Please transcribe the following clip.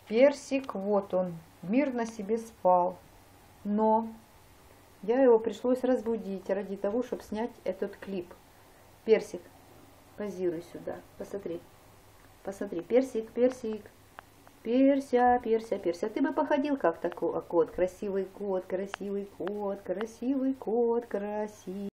Персик, вот он, мирно себе спал. Но его пришлось разбудить ради того, чтобы снять этот клип. Персик, позируй сюда, посмотри. Посмотри, персик, персик. Перся, перся, перся. Ты бы походил как такой кот, красивый кот, красивый кот, красивый кот, красивый.